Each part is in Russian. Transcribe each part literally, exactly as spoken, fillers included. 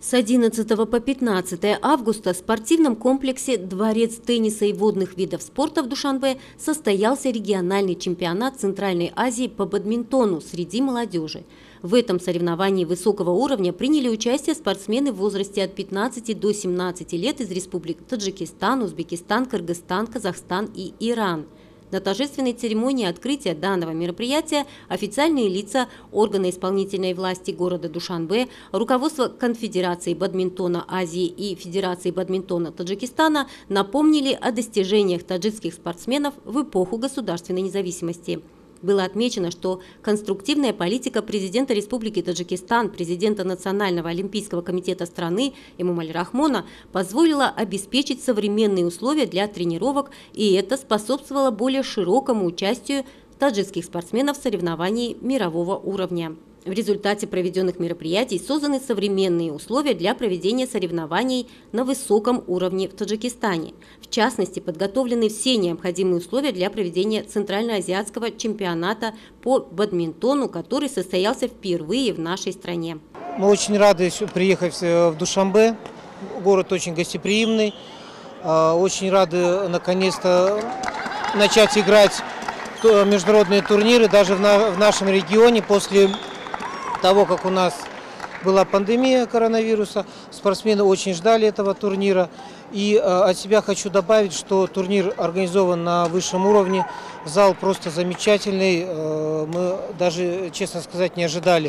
С одиннадцатого по пятнадцатое августа в спортивном комплексе «Дворец тенниса и водных видов спорта» в Душанбе состоялся региональный чемпионат Центральной Азии по бадминтону среди молодежи. В этом соревновании высокого уровня приняли участие спортсмены в возрасте от пятнадцати до семнадцати лет из республик Таджикистан, Узбекистан, Кыргызстан, Казахстан и Иран. На торжественной церемонии открытия данного мероприятия официальные лица, органы исполнительной власти города Душанбе, руководство Конфедерации бадминтона Азии и Федерации бадминтона Таджикистана напомнили о достижениях таджикских спортсменов в эпоху государственной независимости. Было отмечено, что конструктивная политика президента Республики Таджикистан, президента Национального олимпийского комитета страны Эмомали Рахмона позволила обеспечить современные условия для тренировок, и это способствовало более широкому участию таджикских спортсменов в соревновании мирового уровня. В результате проведенных мероприятий созданы современные условия для проведения соревнований на высоком уровне в Таджикистане. В частности, подготовлены все необходимые условия для проведения Центральноазиатского чемпионата по бадминтону, который состоялся впервые в нашей стране. Мы очень рады приехать в Душанбе. Город очень гостеприимный. Очень рады наконец-то начать играть в международные турниры даже в нашем регионе после того, как у нас была пандемия коронавируса. Спортсмены очень ждали этого турнира. И от себя хочу добавить, что турнир организован на высшем уровне. Зал просто замечательный. Мы даже, честно сказать, не ожидали,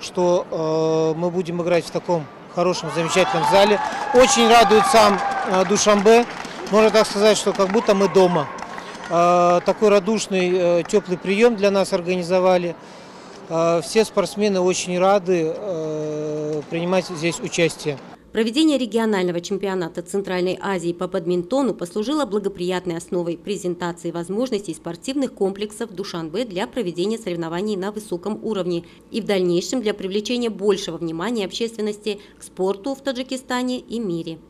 что мы будем играть в таком хорошем, замечательном зале. Очень радует сам Душанбе. Можно так сказать, что как будто мы дома. Такой радушный, теплый прием для нас организовали. Все спортсмены очень рады принимать здесь участие. Проведение регионального чемпионата Центральной Азии по бадминтону послужило благоприятной основой презентации возможностей спортивных комплексов Душанбе для проведения соревнований на высоком уровне и в дальнейшем для привлечения большего внимания общественности к спорту в Таджикистане и мире.